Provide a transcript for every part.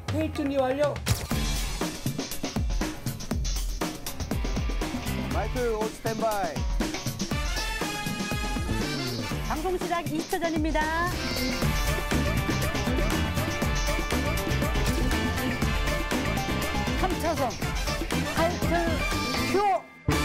회의 준비 완료. 마이크 올 스탠바이. 방송 시작 20초 전입니다. 삼차선 하이트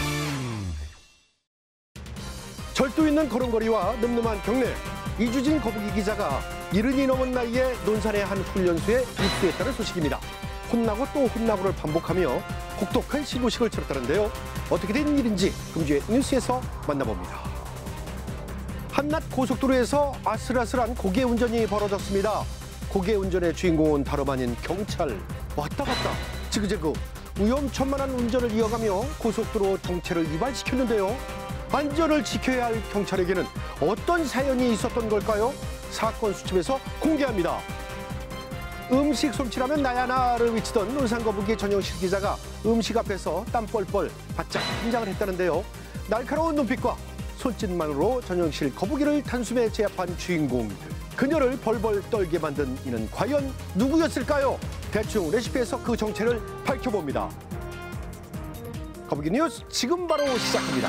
절도 있는 걸음걸이와 늠름한 경례. 이주진 거북이 기자가 70이 넘은 나이에 논산의 한 훈련소에 입소했다는 소식입니다. 혼나고 또 혼나고를 반복하며 혹독한 시구식을 치렀다는데요. 어떻게 된 일인지 금주의 뉴스에서 만나봅니다. 한낮 고속도로에서 아슬아슬한 고개 운전이 벌어졌습니다. 고개 운전의 주인공은 다름 아닌 경찰. 왔다 갔다 지그재그 위험천만한 운전을 이어가며 고속도로 정체를 유발시켰는데요. 안전을 지켜야 할 경찰에게는 어떤 사연이 있었던 걸까요? 사건 수첩에서 공개합니다. 음식 솜씨라면 나야나를 외치던 논산거북이 전영실 기자가 음식 앞에서 땀 뻘뻘 바짝 긴장을 했다는데요. 날카로운 눈빛과 손짓만으로 전영실 거북이를 단숨에 제압한 주인공들. 그녀를 벌벌 떨게 만든 이는 과연 누구였을까요? 대충 레시피에서 그 정체를 밝혀봅니다. 거북이 뉴스 지금 바로 시작합니다.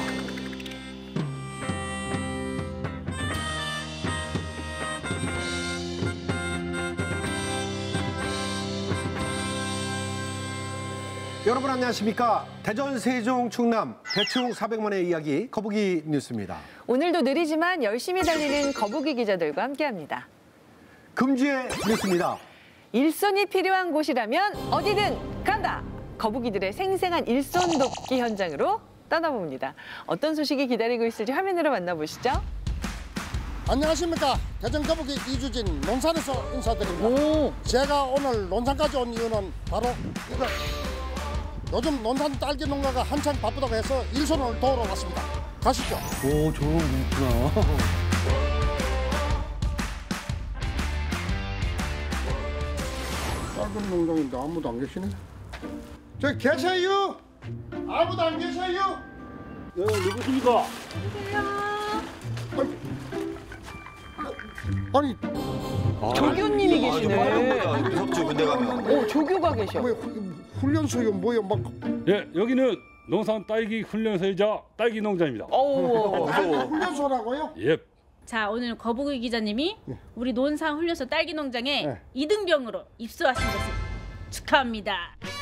여러분 안녕하십니까? 대전, 세종, 충남 대충 400만의 이야기 거북이 뉴스입니다. 오늘도 느리지만 열심히 달리는 거북이 기자들과 함께합니다. 금주의 뉴스입니다. 일손이 필요한 곳이라면 어디든 간다. 거북이들의 생생한 일손 돕기 현장으로 떠나봅니다. 어떤 소식이 기다리고 있을지 화면으로 만나보시죠. 안녕하십니까. 대전 거북이 이주진 논산에서 인사드립니다. 제가 오늘 논산까지 온 이유는 바로 이거. 요즘 논산 딸기 농가가 한창 바쁘다고 해서 일손을 도우러 왔습니다. 가시죠. 오, 저런 분 있구나. 딸기 농장인데 아무도 안 계시네. 저 계세요? 아무도 안 계세요? 네, 누구십니까? 아니, 조교님이 계시네. 무섭죠, 군대 가면. 오, 조교가 계셔. 뭐 훈련소요 뭐요 막. 예, 여기는 농산 딸기 훈련소이자 딸기 농장입니다. 오, 훈련소라고요? 예. 자, 오늘 거북이 기자님이 우리 논산 훈련소 딸기 농장에 네. 이등병으로 입소하신 것을 축하합니다.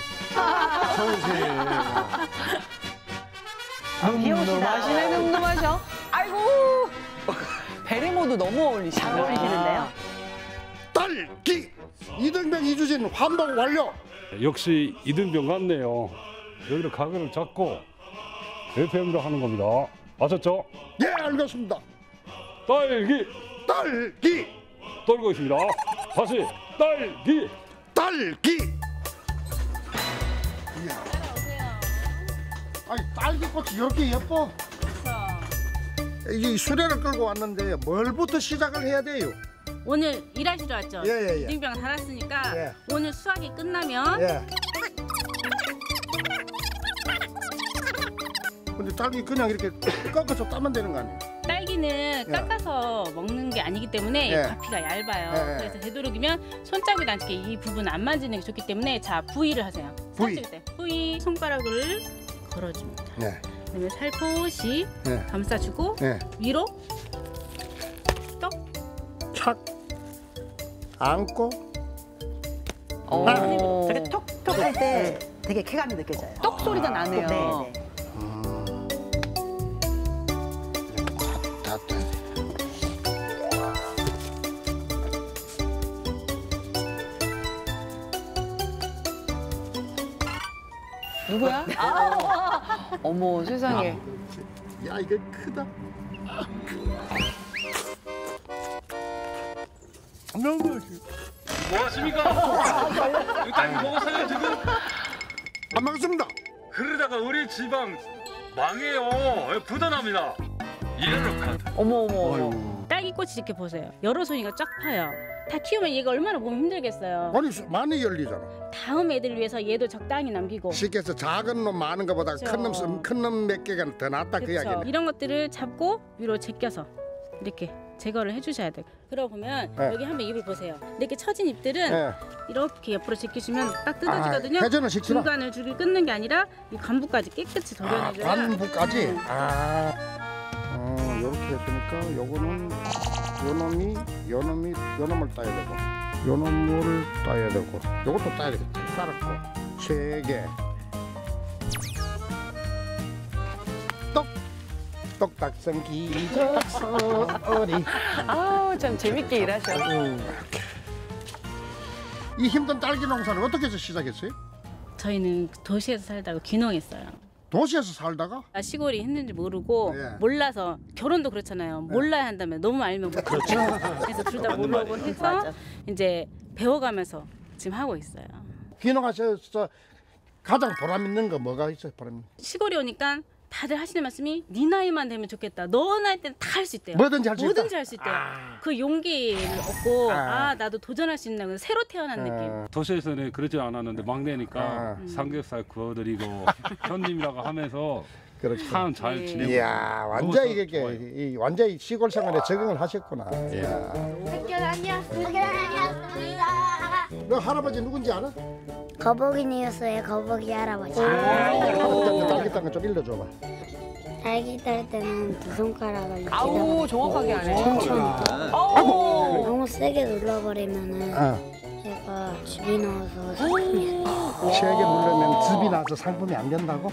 늠름하시네, 늠름하셔. 아이고, 베레모도 너무 어울리시네. 잘 어울리시는데요. 딸기! 이등병 이주진 환복 완료! 역시 이등병 같네요. 여기를 가게를 잡고 FM으로 하는 겁니다. 아셨죠? 예, 알겠습니다. 딸기! 딸기! 떨고 있습니다. 다시 딸기! 딸기! 이야. 아니, 딸기꽃이 이렇게 예뻐? 이 수레를 끌고 왔는데 뭘부터 시작을 해야 돼요? 오늘 일하시러 왔죠? 예. 이등병 달았으니까 예. 오늘 수학이 끝나면 예. 근데 딸기 그냥 이렇게 꺾어서 따면 되는 거 아니에요? 딸기는 깎아서 먹는 게 아니기 때문에 예. 가피가 얇아요. 예. 그래서 되도록이면 손잡이도 안 찍게 이 부분 안 만지는 게 좋기 때문에 자, 부위를 하세요. 부위. 찍을 때 부위 손가락을 걸어줍니다. 네. 그다음에 살포시 네. 감싸주고 네. 위로 떡. 착 안고 되게 톡톡 할 때 되게 쾌감이 느껴져요. 떡 소리가 나네요. 네. 다 누구야? 어머, 세상에. 야, 이거 크다. 너무 맛있어. 뭐 하십니까? 딸기 먹었어요, 지금? 안 먹습니다. 그러다가 우리 지방 망해요. 부도납니다. 이래로 카드. 어머. 딸기꽃이 이렇게 보세요. 여러 송이가 쫙 펴요. 다 키우면 얘가 얼마나 보기 힘들겠어요. 아니, 많이 열리잖아. 다음 애들 위해서 얘도 적당히 남기고. 쉽게 해서 작은 놈 많은 것보다 그렇죠. 큰 놈 몇 개가 더 낫다 그 그렇죠. 이야기네. 이런 것들을 잡고 위로 제껴서 이렇게 제거를 해주셔야 돼요. 그러고 보면 네. 여기 한번 잎을 보세요. 이렇게 처진 잎들은 네. 이렇게 옆으로 제끼시면 딱 뜯어지거든요. 회전을 시키나? 중간을 줄기 끊는 게 아니라 이 간부까지 깨끗이 도려내줘야. 간부까지. 네. 이렇게 했으니까 요거는 요놈을 따야 되고, 요놈을 따야 되고, 요것도 따야 되겠다. 따랐고 3개. 똑딱선 기적소리. 아우, 참 재밌게 일하셔. 이 힘든 딸기 농사를 어떻게 해서 시작했어요? 저희는 도시에서 살다가 귀농했어요. 도시에서 살다가? 시골이 힘든지 모르고 네. 몰라서 결혼도 그렇잖아요. 몰라야 한다면 너무 알면 못하죠. 그래서 둘 다 모르고 해서 이제 배워가면서 지금 하고 있어요. 귀농하셔서 가장 보람 있는 거 뭐가 있어요? 보람. 시골이 오니까 다들 하시는 말씀이 네 나이만 되면 좋겠다. 너 나이 때는 다 할 수 있대요. 뭐든지 할 수 있다. 뭐든지 할 수 있대요. 그 용기를 얻고 나도 도전할 수 있나 새로 태어난 느낌. 도시에서는 그러지 않았는데 막내니까 삼겹살 구워드리고 현님이라고 하면서 그렇죠. 참 잘 지내고. 이야, 완전히 이게 완전히 시골 생활에 적응을 하셨구나. 학교 다녔습니다. 너 할아버지 누군지 알아? 거북이니었어요. 거북이 할아버지. 할아버지한테 딸기 딴 거 좀 일러줘봐. 딸기 딸 때는 2손가락을 아우, 정확하게 하네. 천천히. 아우. 너무 세게 눌러버리면은 얘가 즙이 나와서 상품이 세게 누르면 즙이 나서 상품이 안 된다고?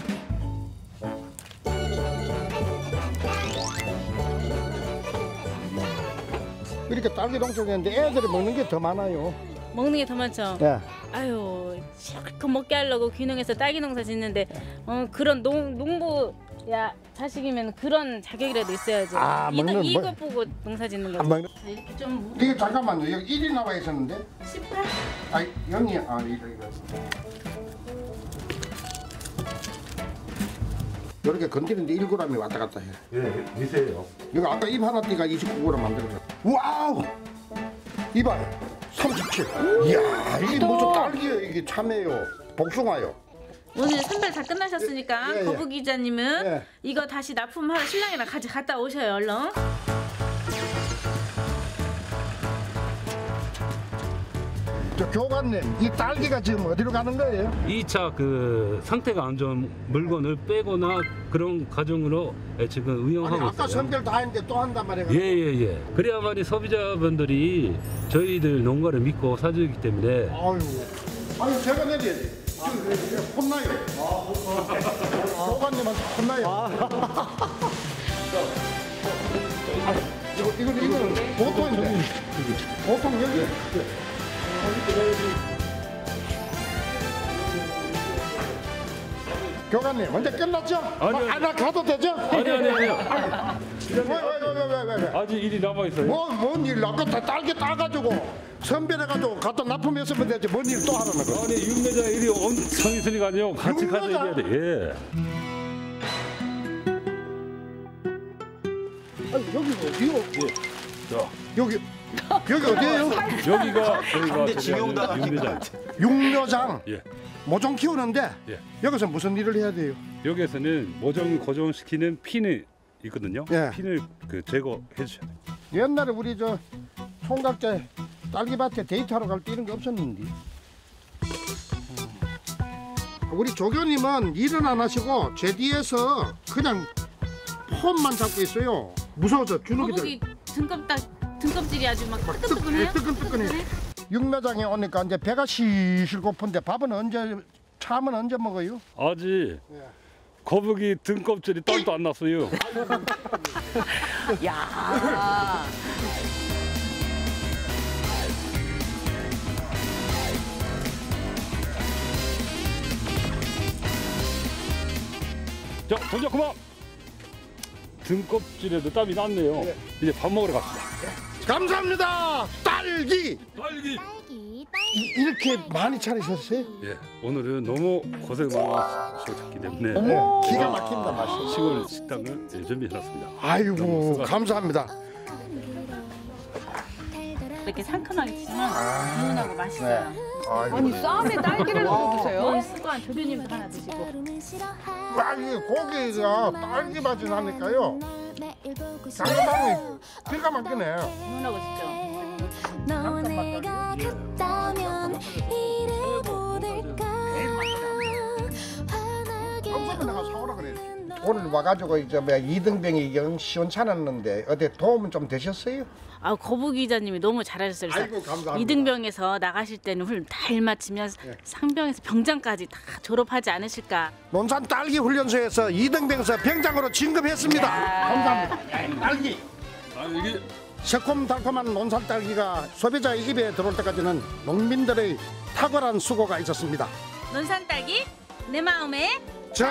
이렇게 딸기 농촌인데 애들이 먹는 게 더 많아요. 먹는 게 더 많죠. 네. 아유 실컷 먹게 하려고 귀농해서 딸기 농사 짓는데 그런 농부 자식이면 그런 자격이라도 있어야죠. 먹는 이거 뭐- 보고 농사 짓는 안 거죠. 먹는. 이렇게 좀 이게 잠깐만요. 여기 1이 나와 있었는데. 18. 아니, 0이 이거. 이렇게 건드리는데 1g이 왔다 갔다 해. 예, 미세요. 이거 아까 잎 하나 띠가 29g 만들었어. 와우! 이봐요. 37. 이야, 이게 무슨 딸기예요? 이게 참외요. 복숭아요. 오늘 선별 다 끝나셨으니까 예. 거북이 기자님은 예. 이거 다시 납품하러 신랑이랑 같이 갔다 오셔요 얼른. 저 교관님, 이 딸기가 지금 어디로 가는 거예요? 2차 그 상태가 안 좋은 물건을 빼거나 그런 과정으로 지금 아니, 운영하고 아까 있어요. 선별 다 했는데 또 한단 말이에요. 예예예. 그래야만이 소비자분들이 저희들 농가를 믿고 사주기 때문에. 아유, 제가 내려야지. 혼나요. 교관님한테 혼나요. 이거는 보통인데. 보통 여기. 교관님, 언제 끝났죠? 아니요. 나 가도 되죠? 아니요. 왜? 아직 일이 남아 있어요. 뭔 일? 아까 다 딸기 따가지고 선별해가지고 갖다 납품했으면 되지. 뭔 일 또 하라는 거? 아니 윤매자 일이 엄청 있으니까요. 같이 가서 윤매자? 일해야 돼. 예. 아니, 여기가 어디요? 자, 여기 어디예요? 여기가 저희가 근데 징용당 윤매장. 육묘장. 예. 모종 키우는데 예. 여기서 무슨 일을 해야 돼요? 여기에서는 모종 고정시키는 핀이 있거든요. 예. 핀을 제거해 주셔야 돼요. 옛날에 우리 저 총각제 딸기밭에 데이트하러 갈 때 이런 게 없었는데. 우리 조교님은 일은 안 하시고 제 뒤에서 그냥 폰만 잡고 있어요. 무서워서 주눅이 거북이 등껍질이 아주 막 뜨끈뜨끈해요. 뜨끈뜨끈해. 육묘장에 오니까 이제 배가 실실 고픈데 참은 언제 먹어요? 아직 거북이 등껍질이 땀도 안 났어요. 야. 자, 동작 그만. 등껍질에도 땀이 났네요. 이제 밥 먹으러 갑시다. 감사합니다. 딸기 딸기. 이렇게 많이 차리셨어요? 예, 오늘은 너무 고생 많으셨기 때문에 기가 막힌다 맛이. 시골 식당을 준비해놨습니다. 아이고 감사합니다. 이렇게 상큼하게 드시면 개운하고 맛있어요. 아니, 쌈에 딸기를 넣어 드세요? 습관 조교님도 하나 드시고. 아, 이게 고기가 딸기 맛이 나니까요. 장난감이 기가 막히네. 누나고 싶죠. 너와 내가 같다면 이래보낼까 평소에 내가 사오라 그래. 오늘 와가지고 이제 뭐 이등병이 영 시원찮았는데 어디 도움은 좀 되셨어요? 아 거북이 기자님이 너무 잘하셨어요. 그래서 아이고, 감사합니다. 이등병에서 나가실 때는 훌 다 일 마치면 상병에서 병장까지 다 졸업하지 않으실까. 논산 딸기 훈련소에서 이등병에서 병장으로 진급했습니다. 감사합니다. 딸기. 새콤달콤한 논산 딸기가 소비자의 입에 들어올 때까지는 농민들의 탁월한 수고가 있었습니다. 논산 딸기 내 마음에 자,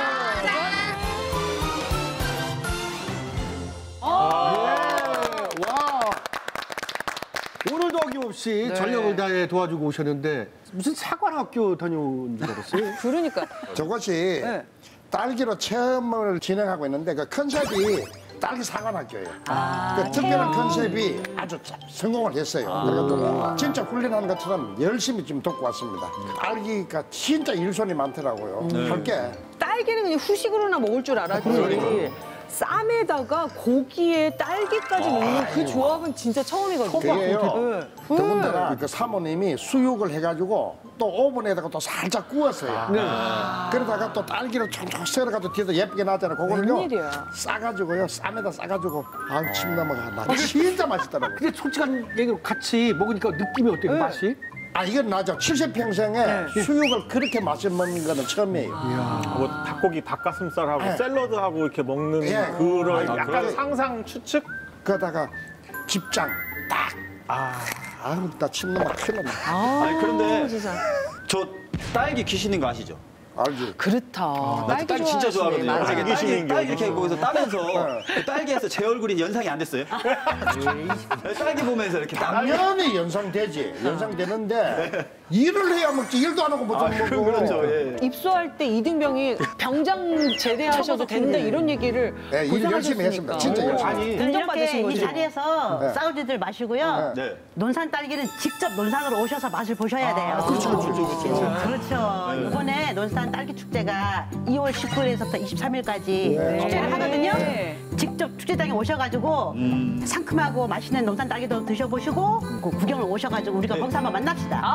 와. 오늘도 어김없이 네. 전력을 다해 도와주고 오셨는데 무슨 사관학교 다녀온 줄 알았어요? 그러니까 저것이 딸기로 체험을 진행하고 있는데 그 컨셉이 딸기 사관학교예요. 그 특별한 컨셉이 아주 성공을 했어요. 그래서 진짜 훈련하는 것처럼 열심히 좀 돕고 왔습니다. 딸기가 진짜 일손이 많더라고요. 할게. 딸기는 그냥 후식으로나 먹을 줄 알았지. 쌈에다가 고기에 딸기까지 넣는 그 조합은 진짜 처음이거든요. 그게요. 더군다나 그 사모님이 수육을 해가지고 또 오븐에다가 또 살짝 구웠어요. 그러다가 또 딸기를 총총 썰어가지고 뒤에서 예쁘게 나잖아요. 그거를요 웬일이야. 싸가지고요 쌈에다 싸가지고 아우 침 넘어가. 나 진짜 맛있더라고요. 근데 솔직한 얘기로 같이 먹으니까 느낌이 어때요? 그 맛이? 아 이건 나죠. 70평생에 수육을 그렇게 맛있게 먹는 거는 처음이에요. 뭐 닭고기, 닭가슴살하고 네. 샐러드하고 이렇게 먹는 예. 그런 아, 약간 그래. 상상 추측? 그러다가 집장 딱. 아우 나 침 넘어가 큰일 났네. 아니 그런데 진짜. 저 딸기 귀신인 거 아시죠? 알지? 그렇다. 나 딸기 진짜 좋아하거든요. 맞아. 이렇게 귀신인 딸기 이렇게 경우. 거기서 따면서 그 딸기에서 제 얼굴이 연상이 안 됐어요. 딸기 보면서 이렇게 딱. 당연히 연상되지. 연상되는데 일을 해야 먹지. 일도 안 하고 뭐 좀 먹고. 그렇죠. 예. 입소할 때 이등병이 병장 제대하셔도 된다 이런 얘기를 네, 일 열심히 했습니다. 진짜 열심히. 아니, 인정받으신 이렇게 이 거죠. 자리에서 싸우지들 마시고요. 네. 논산 딸기는 직접 논산으로 오셔서 맛을 보셔야 돼요. 그렇죠. 이번에 논산 딸기 축제가 2월 19일에서부터 23일까지 축제를 하거든요. 직접 축제장에 오셔가지고 상큼하고 맛있는 논산 딸기도 드셔보시고 그 구경을 오셔가지고 우리가 거기서 한번 만납시다.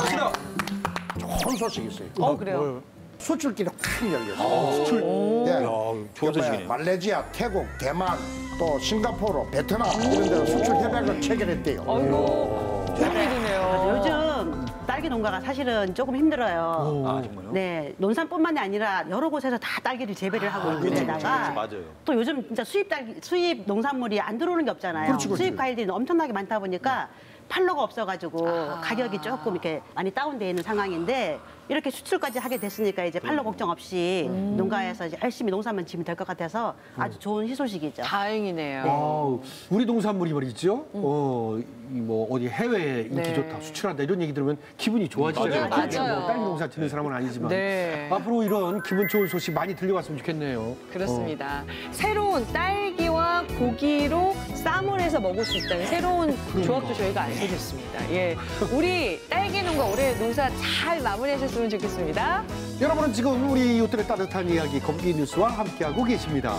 좋은 소식이 있어요. 그래요. 수출길이 확 열렸어요. 수출. 좋은 소식이네요. 말레이시아, 태국, 대만, 또 싱가포르, 베트남 이런 데로 수출 협약을 체결했대요. 아이고, 웬일이네요. 요즘 딸기 농가가 사실은 조금 힘들어요. 아 정말요? 네, 논산뿐만이 아니라 여러 곳에서 다 딸기를 재배를 하고 있는데다가 맞아요. 또 요즘 진짜 수입 농산물이 안 들어오는 게 없잖아요. 그렇지, 그렇지. 수입 과일들이 엄청나게 많다 보니까 팔로가 없어가지고 가격이 조금 이렇게 많이 다운되어 있는 상황인데 이렇게 수출까지 하게 됐으니까 이제 팔로 걱정 없이 농가에서 이제 열심히 농사만 지면 될 것 같아서 아주 좋은 희소식이죠. 다행이네요. 아우, 우리 농산물이 말이죠. 뭐 어디 해외에 인기 네. 좋다, 수출한다 이런 얘기 들으면 기분이 좋아지잖아요. 맞아요. 그렇죠. 뭐 딸기 농사 짓는 사람은 아니지만 네. 앞으로 이런 기분 좋은 소식 많이 들려왔으면 좋겠네요. 그렇습니다. 새로운 딸기와 고기로 쌈을 해서 먹을 수 있다는 새로운 조합도 저희가 알게 됐습니다. 예, 우리 딸기 농가 올해 농사 잘 마무리하셨으면 좋겠습니다. 여러분은 지금 우리 이웃들의 따뜻한 이야기 거북이 뉴스와 함께하고 계십니다.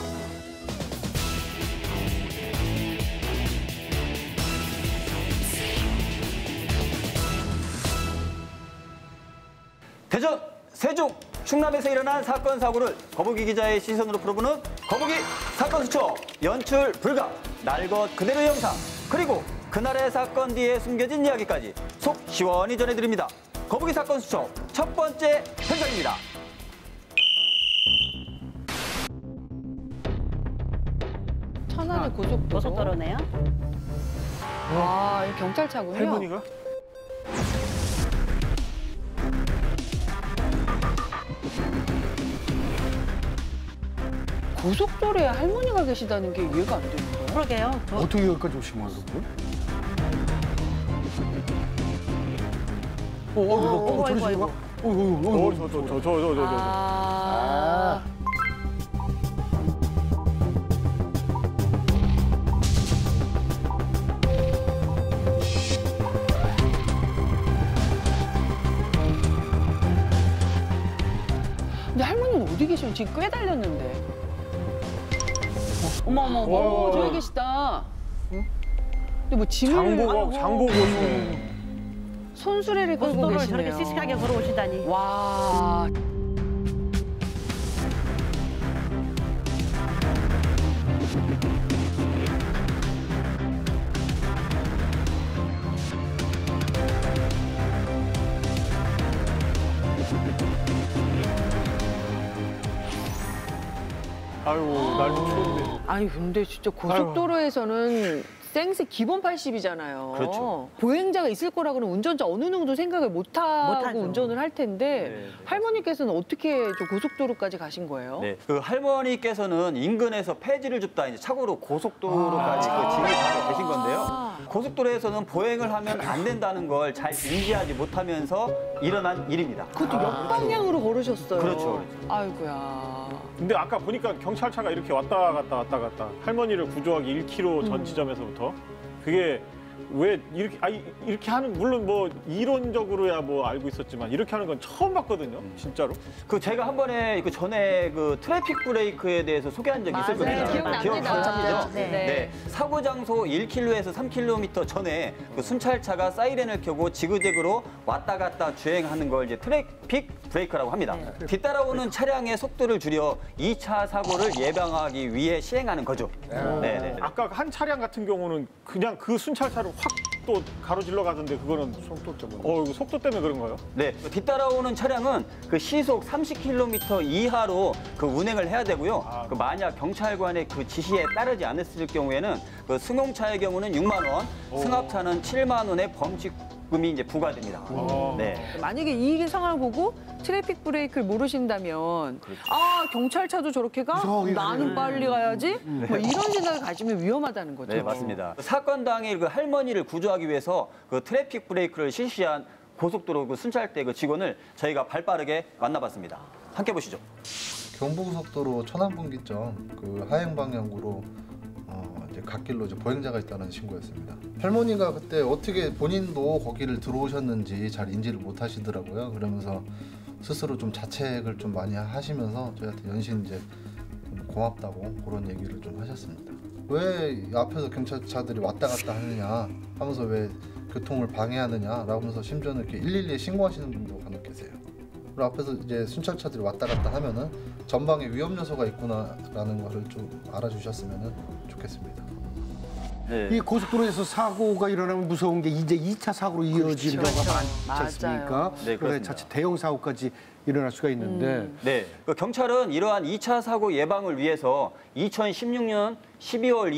대전, 세종, 충남에서 일어난 사건 사고를 거북이 기자의 시선으로 풀어보는 거북이 사건 수첩 연출 불가 날 것 그대로의 영상 그리고 그날의 사건 뒤에 숨겨진 이야기까지 속 시원히 전해드립니다. 거북이 사건 수첩 첫 번째 현장입니다. 천안의 고속도로. 고속도로네요. 와, 이 경찰차군요. 할머니가? 고속도로에 할머니가 계시다는 게 이해가 안 되는데요. 그러게요. 어떻게 여기까지 오신 거예요? 아이고. 아. 근데 할머니는 어디 계시면 지금 꽤 달렸는데. 어머, 저기 계시다. 근데 뭐 짐을 장보고 오시네. 손수레를 끌고 고속도로를 계시네요. 저렇게 씩씩하게 걸어오시다니. 와. 아유, 날도 추운데. 아니 근데 진짜 고속도로에서는 생세 기본 80이잖아요. 그렇죠. 보행자가 있을 거라고는 운전자 어느 정도 생각을 못하고 못하죠. 운전을 할 텐데 네. 할머니께서는 어떻게 저 고속도로까지 가신 거예요? 네, 그 할머니께서는 인근에서 폐지를 줍다 이제 착오로 고속도로까지 그 진입하고 계신 건데요. 고속도로에서는 보행을 하면 안 된다는 걸 잘 인지하지 못하면서 일어난 일입니다. 그것도 역방향으로 걸으셨어요. 그렇죠. 아이고야. 근데 아까 보니까 경찰차가 이렇게 왔다 갔다 할머니를 구조하기 1km 전 지점에서부터 그게 왜 이렇게 하는 물론 뭐 이론적으로야 뭐 알고 있었지만 이렇게 하는 건 처음 봤거든요, 진짜로. 그 제가 한 번에 그 전에 그 트래픽 브레이크에 대해서 소개한 적이 맞아요. 있었거든요. 기억납니다. 기억 잘 참죠? 네. 네. 사고 장소 1km에서 3km 전에 그 순찰차가 사이렌을 켜고 지그재그로 왔다 갔다 주행하는 걸 이제 트래픽 브레이크라고 합니다. 뒤따라오는 차량의 속도를 줄여 2차 사고를 예방하기 위해 시행하는 거죠. 네. 아까 한 차량 같은 경우는 그냥 그 순찰차를 확 또 가로질러 가던데 그거는 속도 때문에. 이거 속도 때문에 그런가요? 네, 뒤따라오는 차량은 그 시속 30km 이하로 그 운행을 해야 되고요. 그 만약 경찰관의 그 지시에 따르지 않았을 경우에는 그 승용차의 경우는 6만 원, 승합차는 7만 원의 범칙금이 이제 부과됩니다. 네. 만약에 이 상황을 보고 트래픽 브레이크를 모르신다면 아 경찰차도 저렇게 가? 나는 빨리 가야지? 뭐 이런 생각을 가지면 위험하다는 거죠. 네, 맞습니다. 사건 당일 그 할머니를 구조하기 위해서 그 트래픽 브레이크를 실시한 고속도로 그 순찰대 그 직원을 저희가 발빠르게 만나봤습니다. 함께 보시죠. 경부고속도로 천안분기점 그 하행 방향으로 이제 갓길로 이제 보행자가 있다는 신고였습니다. 할머니가 그때 어떻게 본인도 거기를 들어오셨는지 잘 인지를 못 하시더라고요. 그러면서 스스로 좀 자책을 좀 많이 하시면서 저희한테 연신 이제 좀 고맙다고 그런 얘기를 좀 하셨습니다. 왜 앞에서 경찰차들이 왔다 갔다 하느냐 하면서 왜 교통을 방해하느냐라고 하면서 심지어는 이렇게 112에 신고하시는 분도 간혹 계세요. 그리고 앞에서 이제 순찰차들이 왔다 갔다 하면은 전방에 위험 요소가 있구나라는 것을 좀 알아주셨으면 좋겠습니다. 네. 이 고속도로에서 사고가 일어나면 무서운 게 이제 2차 사고로 이어지는 경우가 많지 않습니까? 네, 그래서 그렇습니다. 자칫 대형 사고까지 일어날 수가 있는데 네, 그 경찰은 이러한 2차 사고 예방을 위해서 2016년 12월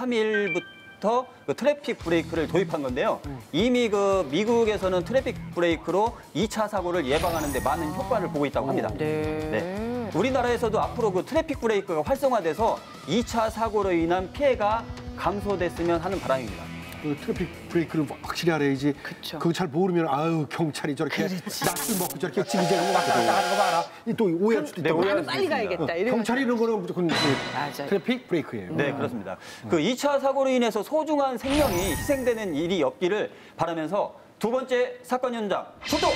23일부터 그 트래픽 브레이크를 도입한 건데요. 이미 그 미국에서는 트래픽 브레이크로 2차 사고를 예방하는 데 많은 효과를 보고 있다고 합니다. 네. 우리나라에서도 앞으로 그 트래픽 브레이크가 활성화돼서 2차 사고로 인한 피해가 감소됐으면 하는 바람입니다. 그 트래픽 브레이크를 확실히 알아야지. 그거 잘 모르면 아유 경찰이 저렇게 낯을 먹고 저렇게 지그재그 왔다 갔다 하는 거 봐라. 또 오해할 수도 있다고. 나는 빨리 가야겠다. 경찰이 이런 거는 무조건 트래픽 브레이크예요. 네, 그렇습니다. 그 2차 사고로 인해서 소중한 생명이 희생되는 일이 없기를 바라면서 두 번째 사건 현장 출동!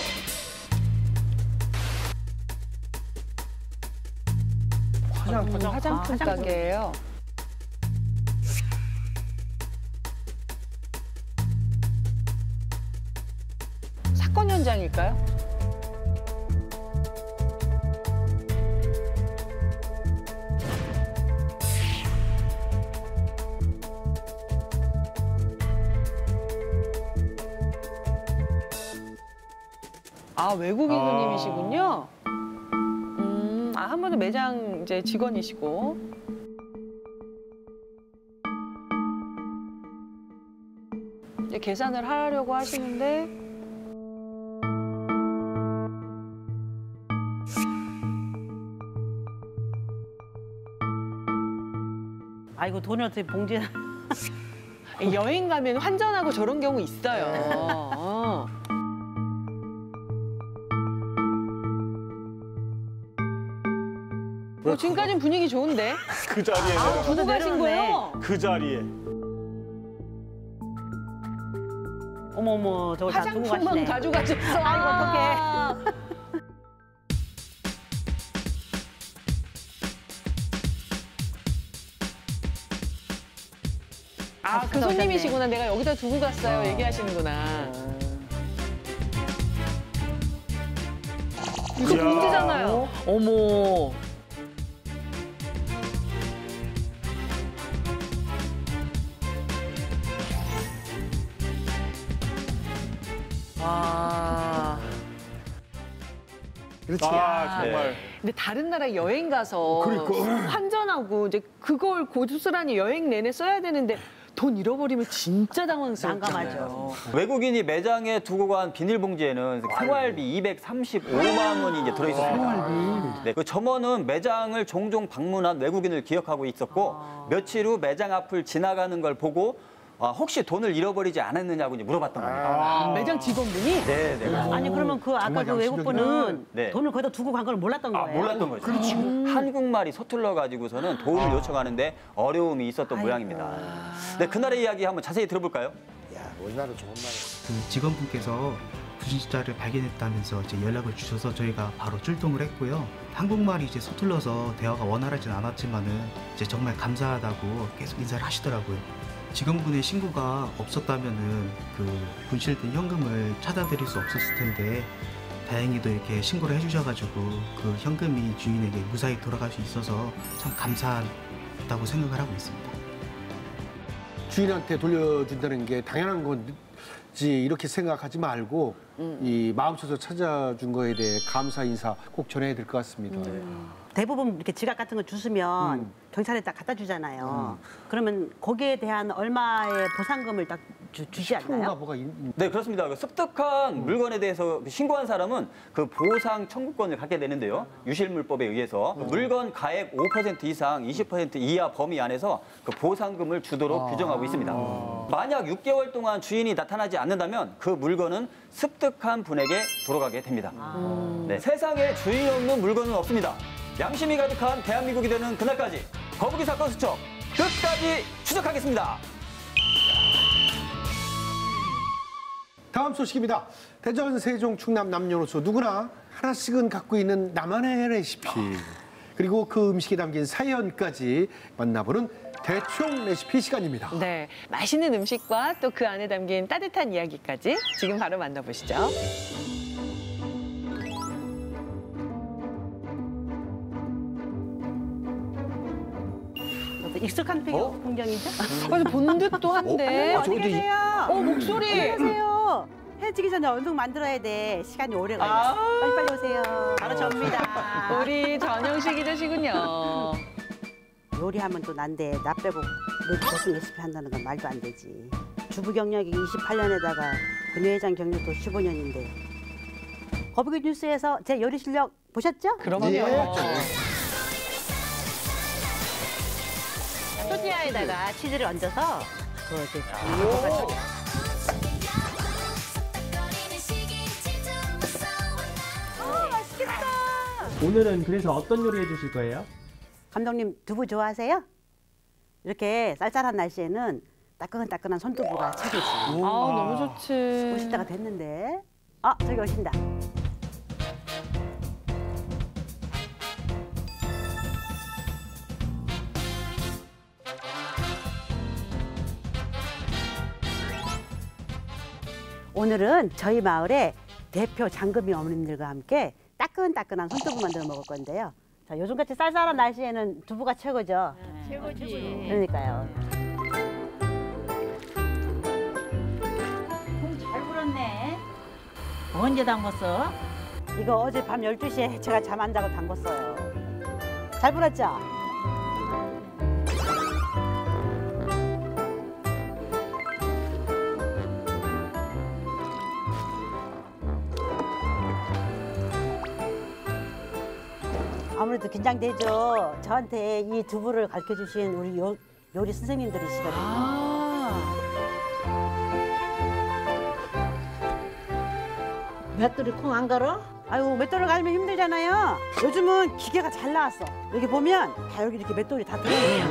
화장품 가게예요. 사건 현장일까요? 아, 외국인 손님이시군요. 한 분은 매장 이제 직원이시고. 이제 계산을 하려고 하시는데. 아이고 돈을 어떻게 봉지에 여행 가면 환전하고 저런 경우 있어요. 지금까지는 분위기 좋은데? 그 자리에 두고 가신 거예요? 그 자리에. 어머머 저거 다 두고 가시네. 화장품만 가져가셨어. 아이고 어떡해. 아, 그 손님이시구나. 내가 여기다 두고 갔어요. 얘기하시는구나. 이거 봉지잖아요. 어머. 아. 그렇지. 아, 정말. 근데 다른 나라 여행 가서 환전하고 이제 그걸 고스란히 여행 내내 써야 되는데 돈 잃어버리면 진짜 당황스럽잖아요. 외국인이 매장에 두고 간 비닐봉지에는 생활비 235만 원이 이제 들어있었습니다. 네, 그 점원은 매장을 종종 방문한 외국인을 기억하고 있었고 며칠 후 매장 앞을 지나가는 걸 보고 혹시 돈을 잃어버리지 않았느냐고 이제 물어봤던 겁니다. 매장 직원분이? 네, 네. 아니 그러면 그 아까 그 외국분은 네. 돈을 거기다 두고 간 걸 몰랐던 거예요? 몰랐던 거죠. 그렇지. 한국말이 서툴러 가지고서는 도움을 요청하는데 어려움이 있었던 모양입니다. 네, 그날의 이야기 한번 자세히 들어볼까요? 야, 우리나라 좋은 나라. 그 직원분께서 부신자를 발견했다면서 이제 연락을 주셔서 저희가 바로 출동을 했고요. 한국말이 이제 서툴러서 대화가 원활하진 않았지만은 이제 정말 감사하다고 계속 인사를 하시더라고요. 직원분의 신고가 없었다면은 그 분실된 현금을 찾아드릴 수 없었을 텐데 다행히도 이렇게 신고를 해주셔가지고 그 현금이 주인에게 무사히 돌아갈 수 있어서 참 감사하다고 생각을 하고 있습니다. 주인한테 돌려준다는 게 당연한 건지 이렇게 생각하지 말고 이 마음속에서 찾아준 거에 대해 감사 인사 꼭 전해야 될 것 같습니다. 대부분 이렇게 지갑 같은 거 주시면 경찰에 딱 갖다 주잖아요. 그러면 거기에 대한 얼마의 보상금을 딱 주지 않나요? 네, 그렇습니다. 그 습득한 물건에 대해서 신고한 사람은 그 보상 청구권을 갖게 되는데요. 유실물법에 의해서 물건 가액 5% 이상 20% 이하 범위 안에서 그 보상금을 주도록 규정하고 있습니다. 만약 6개월 동안 주인이 나타나지 않는다면 그 물건은 습득한 분에게 돌아가게 됩니다. 네, 세상에 주인 없는 물건은 없습니다. 양심이 가득한 대한민국이 되는 그날까지 거북이 사건 수첩 끝까지 추적하겠습니다. 다음 소식입니다. 대전, 세종, 충남 남녀노소 누구나 하나씩은 갖고 있는 나만의 레시피. 그리고 그 음식에 담긴 사연까지 만나보는 대충 레시피 시간입니다. 네, 맛있는 음식과 또 그 안에 담긴 따뜻한 이야기까지 지금 바로 만나보시죠. 익숙한 풍경이죠? 맞아, 본 듯도 한데. 어디 계세요? 목소리. 안녕하세요. 해지기 전에 얼른 만들어야 돼. 시간이 오래 걸려. 빨리빨리 오세요. 바로 접니다. 우리 전영식이 되시군요. 요리하면 또 난데 나 빼고 무슨 레시피 한다는 건 말도 안 되지. 주부 경력이 28년에다가 분회장 경력도 15년인데. 거북이 뉴스에서 제 요리 실력 보셨죠? 그럼요. 토지아에다가 치즈를 얹어서 맛있겠다. 오늘은 그래서 어떤 요리 해주실 거예요? 감독님 두부 좋아하세요? 이렇게 쌀쌀한 날씨에는 따끈따끈한 손두부가 최고지. 너무 좋지. 오실 때가 됐는데. 저기 오신다. 오늘은 저희 마을의 대표 장금이 어머님들과 함께 따끈따끈한 손두부 만들어 먹을 건데요. 자, 요즘같이 쌀쌀한 날씨에는 두부가 최고죠. 최고지. 그러니까요. 콩 잘 불었네. 언제 담궜어? 이거 어제 밤 12시에 제가 잠 안 자고 담궜어요. 잘 불었죠? 아무래도 긴장되죠. 저한테 이 두부를 가르쳐주신 우리 요리 선생님들이시거든요. 맷돌이 콩 안 갈아? 아유, 맷돌을 갈면 힘들잖아요. 요즘은 기계가 잘 나왔어. 여기 보면 다 여기 이렇게 맷돌이 다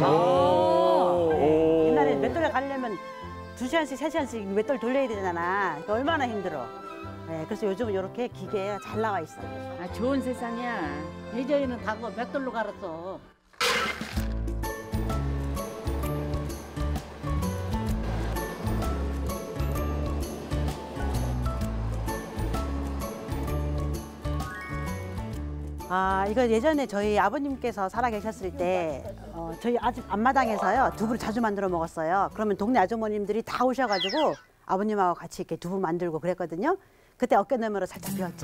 들어있어요. 옛날에 맷돌을 가려면 2시간씩, 3시간씩 맷돌 돌려야 되잖아. 그러니까 얼마나 힘들어. 네, 그래서 요즘은 이렇게 기계가 잘 나와 있어. 좋은 세상이야. 예전에는 다 그거 맷돌로 갈았어. 이거 예전에 저희 아버님께서 살아계셨을 때 저희 아집 앞마당에서요 두부를 자주 만들어 먹었어요. 그러면 동네 아주머님들이 다 오셔가지고 아버님하고 같이 이렇게 두부 만들고 그랬거든요. 그때 어깨너머로 살짝 배웠죠.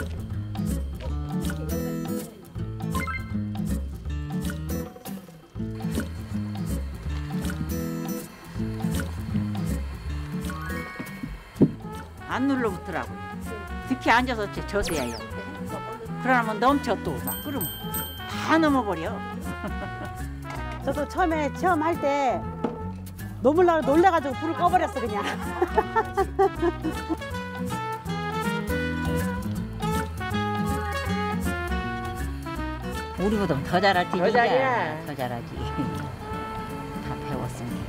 안 눌러붙더라고요. 득히 앉아서 젖어야 해요. 그러면 넘쳐 또 막 끓으면 다 넘어버려. 저도 처음에 체험할 때 놀래가지고 불을 꺼버렸어 그냥. 우리보다 더 잘할지. 더 잘이야. 더 잘하지. 다 배웠으니.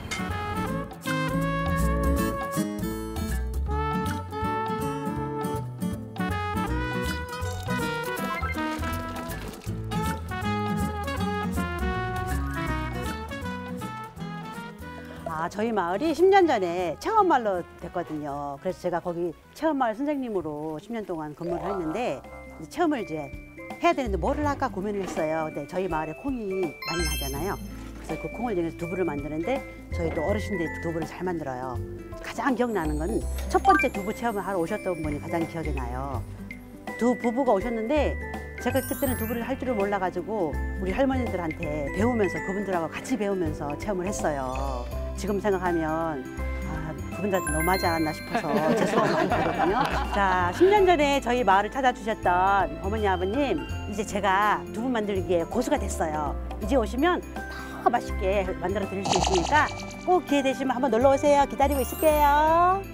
저희 마을이 10년 전에 체험마을로 됐거든요. 그래서 제가 거기 체험마을 선생님으로 10년 동안 근무를 했는데 체험을 이제 해야 되는데 뭐를 할까 고민을 했어요. 근데 저희 마을에 콩이 많이 나잖아요. 그래서 그 콩을 이용해서 두부를 만드는데 저희 또 어르신들이 두부를 잘 만들어요. 가장 기억나는 건 첫 번째 두부 체험을 하러 오셨던 분이 가장 기억이 나요. 두 부부가 오셨는데 제가 그때는 두부를 할 줄을 몰라가지고 우리 할머니들한테 배우면서 그분들하고 같이 배우면서 체험을 했어요. 지금 생각하면 그분들한테 너무하지 않았나 싶어서 죄송한 마음이 들거든요. 자, 10년 전에 저희 마을을 찾아주셨던 어머니 아버님, 이제 제가 두부 만들기에 고수가 됐어요. 이제 오시면 더 맛있게 만들어 드릴 수 있으니까 꼭 기회 되시면 한번 놀러 오세요. 기다리고 있을게요.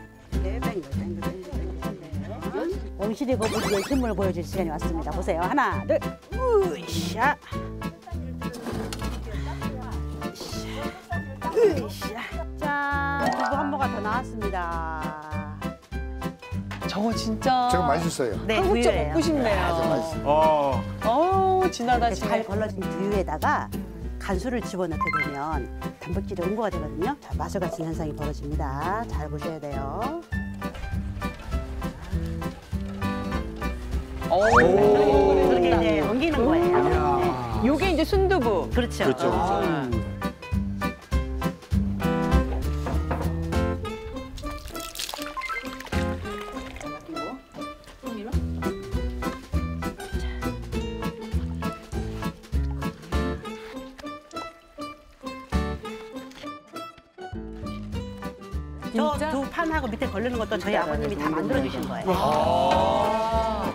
영실이 거북이의 힘을 보여줄 시간이 왔습니다. 보세요. 하나, 둘, 으쌰. 짠, 두부 한 모가 더 나왔습니다. 저거 진짜 저거 맛있어요. 네, 한국적 두유예요. 먹고 싶네요. 아주 맛있어요. 진하다 이렇게 잘 진해. 걸러진 두유에다가 간수를 집어넣게 되면 단백질이 응고가 되거든요. 자, 맛을 같은 현상이 벌어집니다. 잘 보셔야 돼요. 그렇게 이제 옮기는 거예요. 네. 요게 이제 순두부. 그렇죠. 저 두 판하고 밑에 걸리는 것도 저희 아버님이 다 만들어 주신 거예요.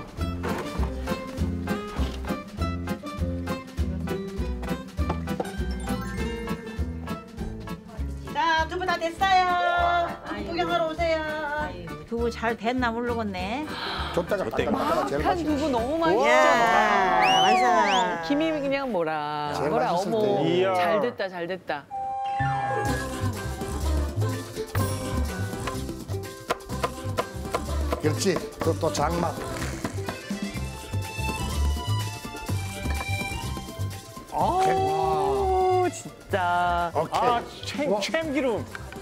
자, 두부 다 됐어요. 구경하러 오세요. 두부 잘 됐나 모르겠네. 줬다가 제일 한 맛있어. 두부 너무 이야, 맛있죠. 완성. 김이 그냥 뭐라. 제일 뭐라 맛있을 어머. 때. 이야. 잘 됐다 잘 됐다. 그렇지. 또 장맛. 오, 진짜. 오케이. 참기름.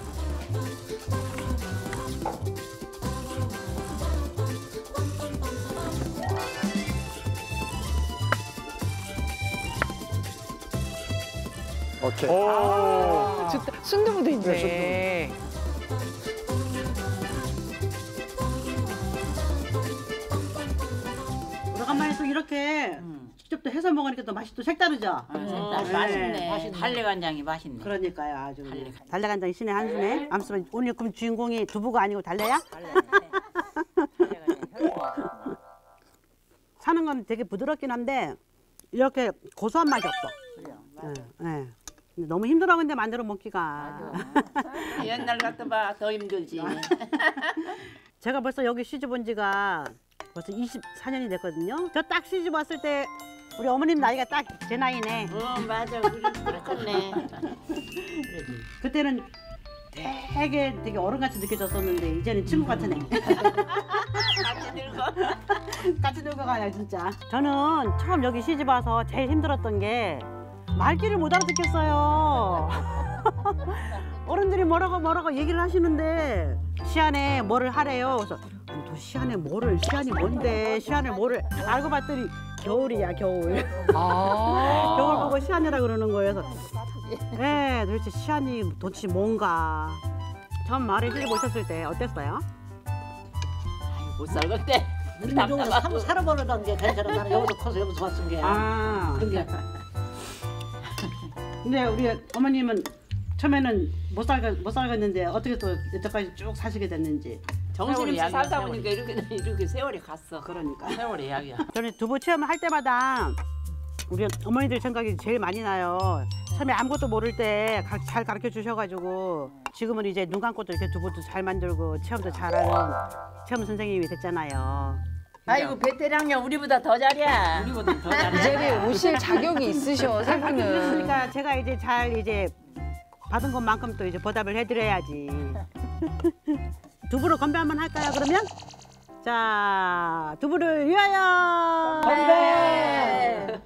오케이. 좋다. 순두부도 있네. 네, 오래간만에 또 이렇게 직접 또 해서 먹으니까 또 맛이 또 색다르죠? 맛있네. 달래간장이 맛있네. 그러니까요, 아주. 달래간장이 신의 한수네. 아무튼 오늘 그럼 주인공이 두부가 아니고 달래야? 사는 건 되게 부드럽긴 한데 이렇게 고소한 맛이 없어. 네. 근데 너무 힘들어 근데 만들어 먹기가. 옛날 같은 더 힘들지. 제가 벌써 여기 시집 온 지가 벌써 24년이 됐거든요. 저 딱 시집 왔을 때 우리 어머님 나이가 딱 제 나이네. 맞아. 우리 그렇겠네. 그때는 되게 어른같이 느껴졌었는데 이제는 친구 같은 애. 같이 늙어가요 진짜. 저는 처음 여기 시집 와서 제일 힘들었던 게 말귀를 못 알아듣겠어요. 어른들이 뭐라고 얘기를 하시는데 시안에 뭐를 하래요. 그래서 아니 또 시안에 뭐를, 시안이 뭔데, 시안에 뭐를 알고 봤더니 겨울이야, 겨울. 아. 겨울 보고 시안이라 그러는 거예요. 네, 도대체 시안이 도대체 뭔가. 처음 마을에 시집 오셨을 때 어땠어요? 못 살겠대. 우리 여기서 살아보려던 게 괜찮아. 나는 여기서 커서 여기서 왔은 게. 아. 그게 근데 우리 어머님은 처음에는 못 살겠는데 어떻게 또 여태까지 쭉 사시게 됐는지. 정신없이 살다 보니까 이렇게 세월이 갔어. 그러니까. 세월의 이야기야. 저는 두부 체험을 할 때마다 우리 어머니들 생각이 제일 많이 나요. 처음에 아무것도 모를 때 잘 가르쳐 주셔가지고 지금은 이제 눈 감고도 이렇게 두부도 잘 만들고 체험도 잘하는 체험 선생님이 됐잖아요. 아이고 베테랑이야 우리보다 더 잘해. 우리보다 더 잘해. 이 자리에 오실 자격이 있으셔 세 분은. 그러니까 제가 이제 잘 받은 것만큼 또 이제 보답을 해드려야지. 두부로 건배 한번 할까요? 그러면 자 두부를 위하여 건배.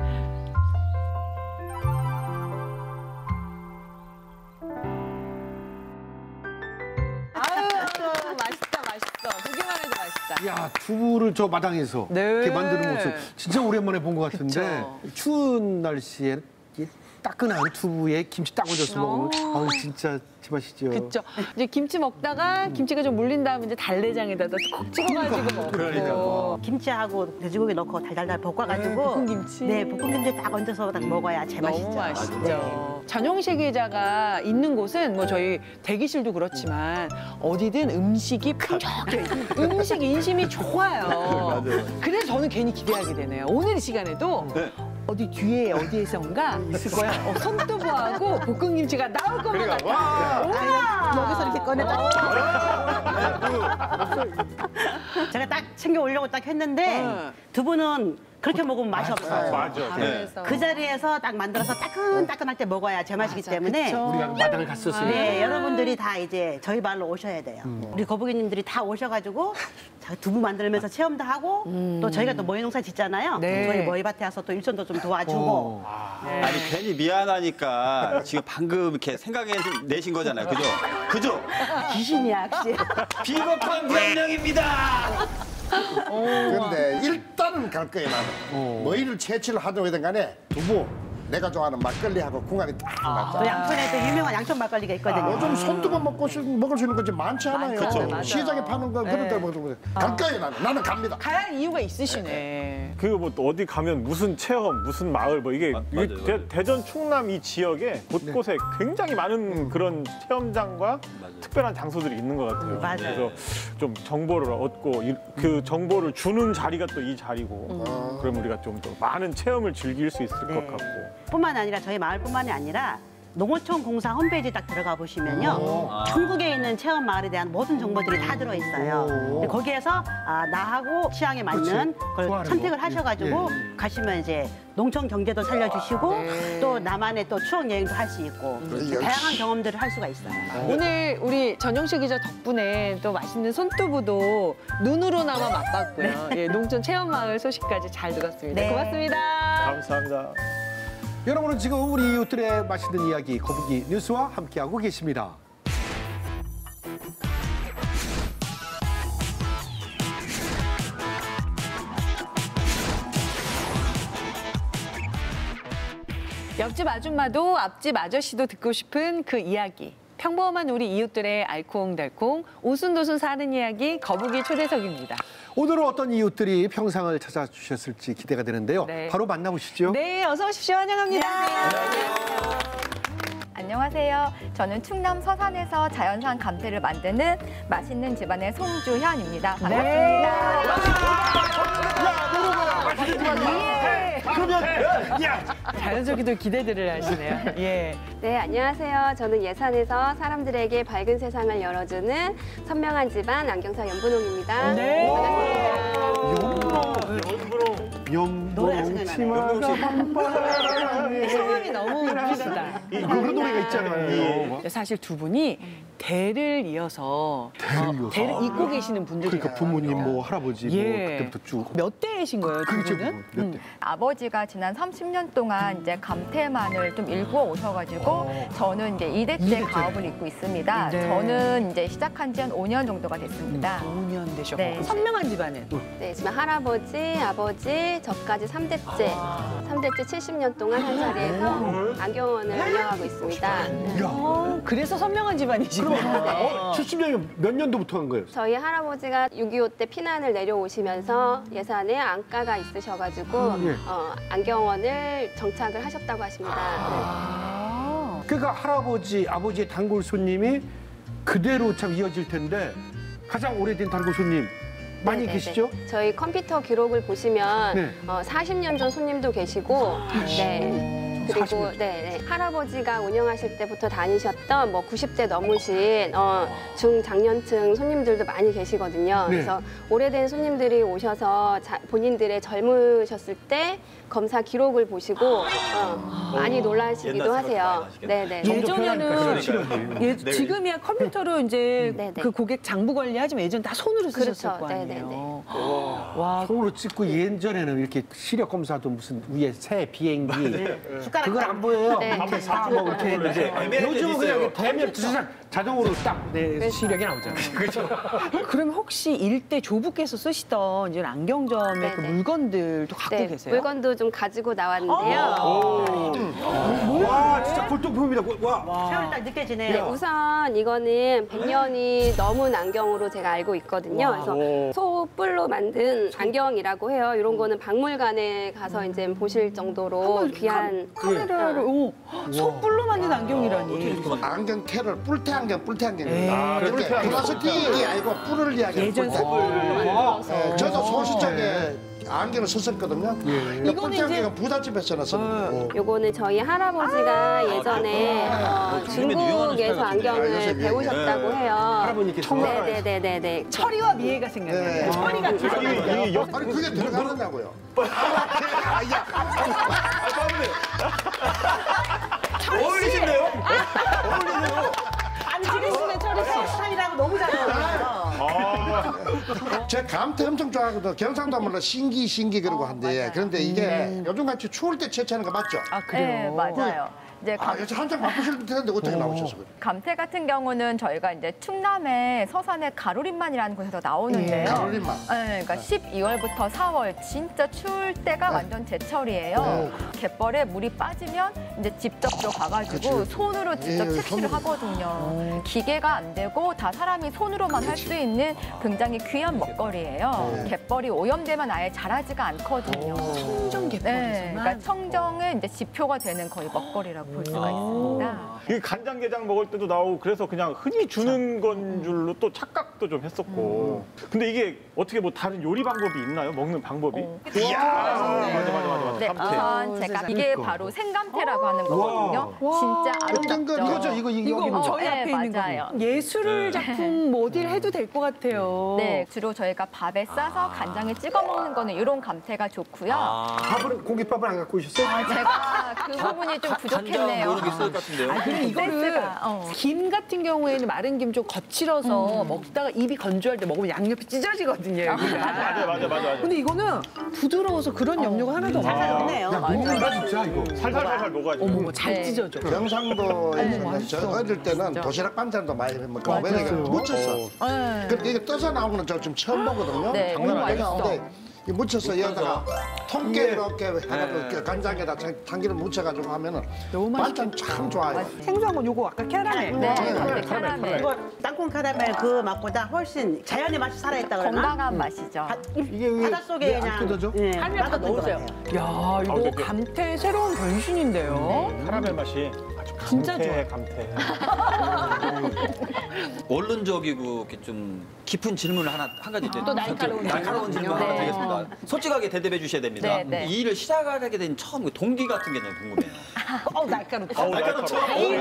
맛있어. 보기만 해도 맛있다. 야, 두부를 저 마당에서 네. 이렇게 만드는 모습 진짜 오랜만에 본 것 같은데 추운 날씨에 이 따끈한 두부에 김치 딱 얹어서 먹으면 아우 진짜 제맛이죠. 그렇죠. 이제 김치 먹다가 김치가 좀 물린 다음에 이제 달래장에다가 콕 찍어가지고 먹고. 그러니까. 김치하고 돼지고기 넣고 달달달 볶아가지고 볶음김치. 네, 볶음김치 딱 얹어서 딱 먹어야 제맛이죠. 너무 맛있죠. 전용식 기자가 있는 곳은 뭐 저희 대기실도 그렇지만 어디든 음식이 풍족해. 음식 인심이 좋아요. 맞아요. 그래서 저는 괜히 기대하게 되네요. 오늘 이 시간에도 어디 뒤에 어디에선가 있을 거야. 손두부하고 볶음김치가 나올 것만 같아. 여기서 이렇게 꺼내다. 제가 딱 챙겨 오려고 딱 했는데 두부는 그렇게 먹으면 맛이 없어요. 맞아. 그 자리에서 딱 만들어서 따끈따끈할 때 먹어야 제맛이기 때문에 우리가 마당을 갔었으니까. 네, 여러분들이 다 이제 저희 마을로 오셔야 돼요. 우리 거북이님들이 다 오셔가지고 자, 두부 만들면서 체험도 하고 또 저희가 또 모이농사 짓잖아요. 네. 저희 모이밭에 와서 또 일손도 좀 도와주고. 아니 괜히 미안하니까 지금 방금 이렇게 생각내신 거잖아요. 그죠? 그죠? 귀신이야, 혹시. 비겁한 명령입니다. 근데 일단은 갈 거예요, 나는. 뭐이를 채취를 하든 간에 두부, 내가 좋아하는 막걸리하고 궁합이 딱 맞잖아. 또 양천에 또 유명한 양천 막걸리가 있거든요. 요즘 손두부 먹을 수 있는 것이 많지 않아요. 맞아. 시장에 파는 거 그런 데 먹는 거. 갈 거예요, 나는 갑니다. 가야 이유가 있으시네. 그 뭐 어디 가면 무슨 체험, 무슨 마을 뭐 이게 맞아요. 대전 충남 이 지역에 곳곳에 굉장히 많은 그런 체험장과 특별한 장소들이 있는 것 같아요. 맞아요. 그래서 좀 정보를 얻고 그 정보를 주는 자리가 또 이 자리고 그럼 우리가 좀 더 많은 체험을 즐길 수 있을 것 같고. 뿐만 아니라 저희 마을뿐만이 아니라 농어촌 공사 홈페이지 딱 들어가 보시면요. 전국에 있는 체험 마을에 대한 모든 정보들이 다 들어있어요. 근데 거기에서 나하고 취향에 맞는 걸 선택을 하셔가지고 가시면 이제 농촌 경제도 살려주시고 또 나만의 또 추억 여행도 할 수 있고 다양한 경험들을 할 수가 있어요. 오늘 우리 전용식 기자 덕분에 또 맛있는 손두부도 눈으로나마 맛봤고요. 예, 농촌 체험마을 소식까지 잘 들었습니다. 네. 고맙습니다. 감사합니다. 여러분은 지금 우리 이웃들의 맛있는 이야기 거북이 뉴스와 함께하고 계십니다. 옆집 아줌마도 앞집 아저씨도 듣고 싶은 그 이야기. 평범한 우리 이웃들의 알콩달콩 오순도순 사는 이야기 거북이 초대석입니다. 오늘은 어떤 이웃들이 평상을 찾아주셨을지 기대가 되는데요. 네. 바로 만나보시죠. 네, 어서 오십시오. 환영합니다. 안녕하세요. 저는 충남 서산에서 자연산 감태를 만드는 맛있는 집안의 송주현입니다. 반갑습니다. 자연스럽게도 기대들을 하시네요. 예. 네, 안녕하세요. 저는 예산에서 사람들에게 밝은 세상을 열어주는 선명한 집안 안경사 연분홍입니다. 네. 연분홍 치마가 한바람에 성함이 너무 웃기시다. 그런 노래가 있잖아요. 사실 두 분이 대를 이어서 대를 잇고 계시는 분들이에요. 그러니까 부모님, 뭐 할아버지, 뭐 그때부터 쭉. 몇 대이신 거예요, 두 분은? 몇 대? 아버지가 지난 30년 동안 이제 감태만을 좀 일구어 오셔가지고 저는 이제 2대째 가업을 잇고 있습니다. 네. 저는 이제 시작한 지 한 5년 정도가 됐습니다. 5년 되셨고. 네. 선명한 집안은? 네, 지금 할아버지, 아버지, 아버지, 저까지 3대째. 3대째 70년 동안 한 자리에서 안경원을 운영하고 있습니다. 그래서 선명한 집안이시구나. 70년이면 몇 년도부터 한 거예요? 저희 할아버지가 6.25 때 피난을 내려오시면서 예산에 안가가 있으셔가지고 안경원을 정착을 하셨다고 하십니다. 그러니까 할아버지, 아버지의 단골 손님이 그대로 참 이어질 텐데 가장 오래된 단골 손님 많이 네네네. 계시죠? 저희 컴퓨터 기록을 보시면 네. 40년 전 손님도 계시고, 네. 그리고 40년. 네, 할아버지가 운영하실 때부터 다니셨던 뭐 90대 넘으신 중장년층 손님들도 많이 계시거든요. 네. 그래서 오래된 손님들이 오셔서 본인들의 젊으셨을 때 검사 기록을 보시고 많이 놀라시기도 하세요. 네네. 예전에는 네. 지금이야 컴퓨터로 이제 그 고객 장부 관리하지만 예전 다 손으로 쓰셨을 그렇죠. 거 아니에요. 와, 손으로 찍고 예전에는 이렇게 시력 검사도 무슨 위에 새 비행기 그걸 안 보여요. 네. 앞에 사뭐 이렇게 했는데 요즘은 그냥 대면 자동으로 딱 내 시력이 나오잖아요. 그렇죠. 그럼 혹시 일대 조부께서 쓰시던 이제 안경점의 그 물건들도 갖고 네, 계세요? 물건도 좀 가지고 나왔는데요. 와, 진짜 골동품입니다. 와. 세월이 딱 느껴지네. 네, 우선 이거는 100년이 넘은 안경으로 제가 알고 있거든요. 그래서 소뿔로 만든 안경이라고 해요. 이런 거는 박물관에 가서 이제 보실 정도로 귀한 카메라로 소뿔로 만든 안경이라니. 안경 캐럴 뿔테 안경, 뿔테 안경입니다. 뿔테 이렇게 안경. 플라스틱이 아니고 뿔을 이야기해요. 예전 뿔테. 소뿔로 저도 소시적에 안경을 썼었거든요. 이거는 뿔테 안경은 부잣집에서나 썼는데. 요거는 저희 할아버지가 예전에 중국에서 안경을 배우셨다고 해요. 할아버님께서? 네네네네. 철이와 미애가 생겼네요. 철이가 아니 그게 들어가느냐고요. 어울리신데요? 아니 지금 철이 스타일하고 너무 잘 어울려요. 제 감태 엄청 좋아하거든요. 경상도 말로 신기 그러고 한데 그런데 이게 요즘같이 추울 때 채취하는 거 맞죠? 아 그래요? 네, 맞아요. 이제 요즘 한참 바쁘실 텐데 어떻게 나오셨어요? 감태 같은 경우는 저희가 이제 충남의 서산의 가로림만이라는 곳에서 나오는데요. 가로림만. 네, 그러니까 12월부터 4월 진짜 추울 때가 완전 제철이에요. 갯벌에 물이 빠지면 이제 직접 들어가가지고 손으로 직접 채취를 하거든요. 기계가 안 되고 다 사람이 손으로만 할 수 있는 굉장히 귀한 먹거리예요. 갯벌이 오염되면 아예 자라지가 않거든요. 청정 갯벌에서만. 네, 그러니까 청정의 이제 지표가 되는 거의 먹거리라고 볼 수가 있습니다. 이 간장게장 먹을 때도 나오고 그래서 그냥 흔히 주는 건 줄로 또 착각도 좀 했었고. 근데 이게 어떻게 뭐 다른 요리 방법이 있나요? 먹는 방법이? 이야, 맞아. 네, 감태. 우선 제가 이게 바로 생감태라고 하는 거거든요. 진짜 아름답죠. 이거죠, 이거 저희 네, 앞에 있는 맞아요. 거. 예술 작품 뭐 어디를 해도 될 것 같아요. 네, 주로 저희가 밥에 싸서 간장에 찍어 먹는 거는 이런 감태가 좋고요. 밥은 공깃밥을 안 갖고 오셨어요? 제가 그 부분이 좀 부족했네요. 뭐 이런 게 있을 것 같은데요. 아, 그리고 이거를 센스가, 김 같은 경우에는 마른 김 좀 거칠어서 먹다가 입이 건조할 때 먹으면 양옆이 찢어지거든요. 여기가. 맞아. 근데 이거는 부드러워서 그런 염려가 하나도 없어요. 살살없네요. 먹는다 진짜 이거. 살살살살 녹아야지. 어머, 잘 네. 찢어져. 경상도에서는 저 어릴 때는 도시락 반찬도 많이 먹고 왜냐면 묻혔어. 근데 이게 떠서 나오는 건 저 좀 처음 보거든요. 네, 너무 맛있어. 근데 이 묻혀서 여기다가 통깨 이렇게 해가지고 간장에다 참기름 묻혀가지고 하면은 반찬 참 좋아요. 생소한 건 요거 아까 캐러멜. 네, 감태 캐러멜. 이거 땅콩 카라멜 그 맛보다 훨씬 자연의 맛이 살아있다 그러나? 건강한 맛이죠. 이게 왜 바닷속에 안 그냥 뜯어져? 한명 다 넣으세요. 야, 이거 근데 감태의 새로운 변신인데요. 카라멜 맛이 아주 진짜 감태. 원론적이고 이렇게 좀 깊은 질문을 한 가지 또 날카로운 질문 하나 네. 드리겠습니다. 솔직하게 대답해 주셔야 됩니다. 네, 네. 이 일을 시작하게 된 처음 그 동기 같은 게 좀 궁금해요. 날카롭다. 날카롭죠?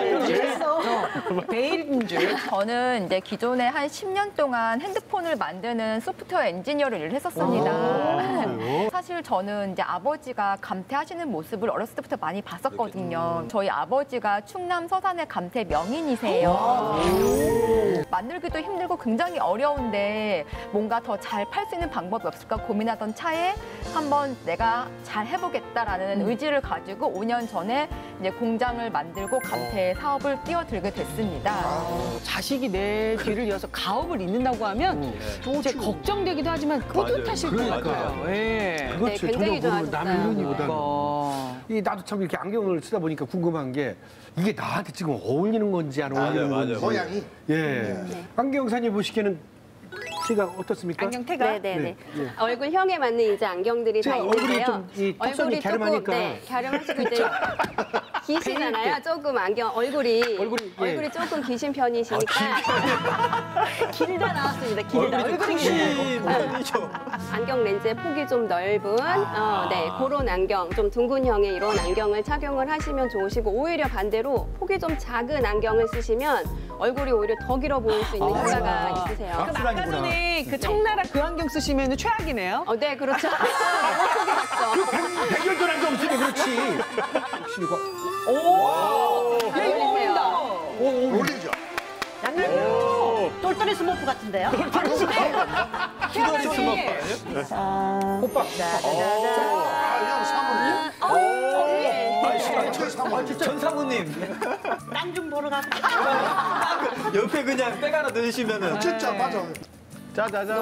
베일인 줄. 저는 이제 기존에 한 10년 동안 핸드폰을 만드는 소프트웨어 엔지니어를 일을 했었습니다. 사실 저는 이제 아버지가 감태하시는 모습을 어렸을 때부터 많이 봤었거든요. 저희 아버지가 충남 서산의 감태 명인이세요. 만들기도 힘들고 굉장히 어려운데 뭔가 더 잘 팔 수 있는 방법이 없을까 고민하던 차에 한번 내가 잘 해보겠다라는 의지를 가지고 5년 전에 이제 공장을 만들고 감태 사업을 뛰어들게 됐습니다. 자식이 내 뒤를 이어서 가업을 잇는다고 하면 이제 걱정되기도 하지만 뿌듯하실 것 같아요. 예. 그렇죠. 네, 굉장히 전혀 모르는 남의 좋아하셨어요. 이론이보다는. 이 나도 참 이렇게 안경을 쓰다 보니까 궁금한 게 이게 나한테 지금 어울리는 건지 안 어울리는 건지. 모양이. 예. 안경사님 보시기에는 제가 어떻습니까? 안경테가? 네네네. 네. 얼굴형에 맞는 이제 안경들이 다 제가 얼굴이 있는데요. 좀 이 턱선이 갸름하니까. 네, 갸름하시고 이제 기시잖아요. 조금 안경 얼굴이 예. 조금 기신 편이시니까 길다 나왔습니다. 길다. 얼굴이 길다. 안경 렌즈의 폭이 좀 넓은 네, 그런 안경, 좀 둥근형의 이런 안경을 착용을 하시면 좋으시고 오히려 반대로 폭이 좀 작은 안경을 쓰시면 얼굴이 오히려 더 길어 보일 수 있는 효과가 있으세요. 그럼 아까 전에 그 청나라 그 안경 쓰시면 최악이네요. 네, 그렇죠. 폭이 작죠. 백열전 안경 쓰면 그렇지. 혹시 이거. 오! 야, 이거 어울린다. 어울리죠? 약간 똘똘이 스머프 같은데요? 키도리 스머프 아니에요? 호박. 전 사모님. 땅 좀 보러 가고. 옆에 그냥 백 하나 넣으시면은. 진짜 맞아. 짜자잔.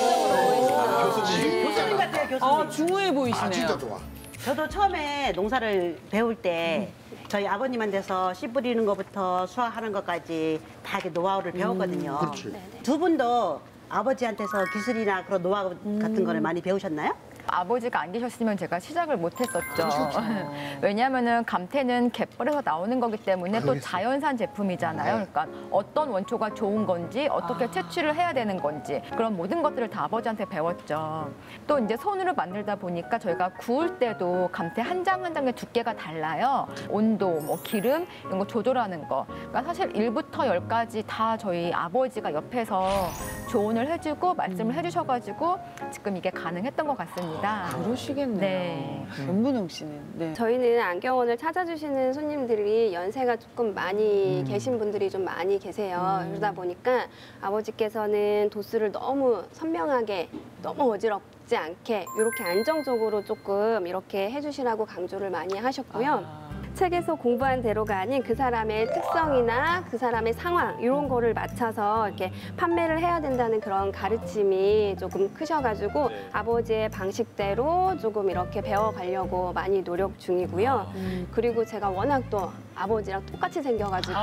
교수님 같아요, 교수님. 중후해 보이시네요. 진짜 좋아. 저도 처음에 농사를 배울 때 저희 아버님한테서 씨 뿌리는 것부터 수확하는 것까지 다 이렇게 노하우를 배웠거든요. 그렇지. 두 분도 아버지한테서 기술이나 그런 노하우 같은 거를 많이 배우셨나요? 아버지가 안 계셨으면 제가 시작을 못했었죠. 왜냐하면은 감태는 갯벌에서 나오는 거기 때문에 또 자연산 제품이잖아요. 그러니까 어떤 원초가 좋은 건지 어떻게 채취를 해야 되는 건지 그런 모든 것들을 다 아버지한테 배웠죠. 또 이제 손으로 만들다 보니까 저희가 구울 때도 감태 한 장 한 장의 두께가 달라요. 온도, 뭐 기름 이런 거 조절하는 거. 그러니까 사실 1부터 10까지 다 저희 아버지가 옆에서 조언을 해주고 말씀을 해주셔가지고 지금 이게 가능했던 것 같습니다. 그러시겠네요. 네. 연분홍 씨는. 네. 저희는 안경원을 찾아주시는 손님들이 연세가 조금 많이 계신 분들이 좀 많이 계세요. 그러다 보니까 아버지께서는 도수를 너무 선명하게, 너무 어지럽지 않게 이렇게 안정적으로 조금 이렇게 해주시라고 강조를 많이 하셨고요. 책에서 공부한 대로가 아닌 그 사람의 특성이나 그 사람의 상황 이런 거를 맞춰서 이렇게 판매를 해야 된다는 그런 가르침이 조금 크셔가지고 아버지의 방식대로 조금 이렇게 배워가려고 많이 노력 중이고요. 그리고 제가 워낙 또 아버지랑 똑같이 생겨가지고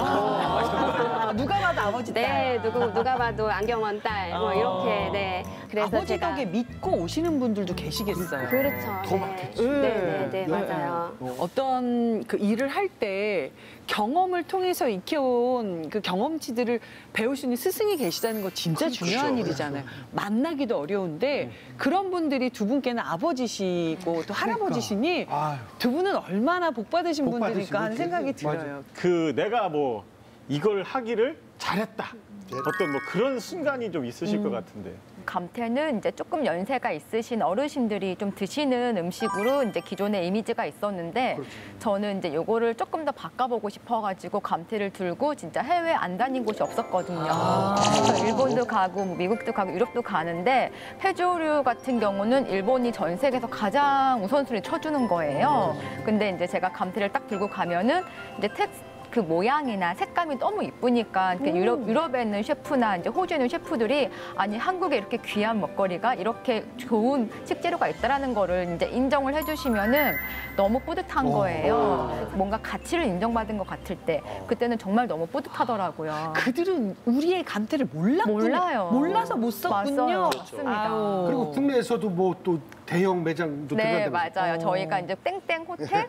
누가 봐도 아버지 딸. 네, 누가 봐도 안경원 딸 뭐 이렇게 네. 그래서 아버지 제가 덕에 믿고 오시는 분들도 계시겠어요. 그렇죠. 더 네. 많겠죠. 네, 맞아요. 어떤 그 일을 할 때 경험을 통해서 익혀온 그 경험치들을 배울 수 있는 스승이 계시다는 거 진짜 중요한 일이잖아요. 만나기도 어려운데 그런 분들이 두 분께는 아버지시고 또 할아버지시니 두 분은 얼마나 복 받으신 분들일까 하는 생각이 들어요. 그 내가 뭐 이걸 하기를 잘했다. 어떤 뭐 그런 순간이 좀 있으실 것 같은데. 감태는 이제 조금 연세가 있으신 어르신들이 좀 드시는 음식으로 이제 기존의 이미지가 있었는데 저는 이제 요거를 조금 더 바꿔보고 싶어가지고 감태를 들고 진짜 해외 안 다닌 곳이 없었거든요. 그래서 일본도 가고 미국도 가고 유럽도 가는데 해조류 같은 경우는 일본이 전 세계에서 가장 우선순위 쳐주는 거예요. 근데 이제 제가 감태를 딱 들고 가면은 이제 그 모양이나 색감이 너무 이쁘니까 유럽에 있는 셰프나 이제 호주에 있는 셰프들이 아니 한국에 이렇게 귀한 먹거리가 이렇게 좋은 식재료가 있다라는 거를 이제 인정을 해주시면은 너무 뿌듯한 거예요. 뭔가 가치를 인정받은 것 같을 때 그때는 정말 너무 뿌듯하더라고요. 그들은 우리의 감태를 몰라요. 몰라서 못 썼군요. 맞습니다. 그리고 국내에서도 뭐 또 대형 매장도 네, 들어간다면서요? 맞아요. 저희가 이제 땡땡 호텔?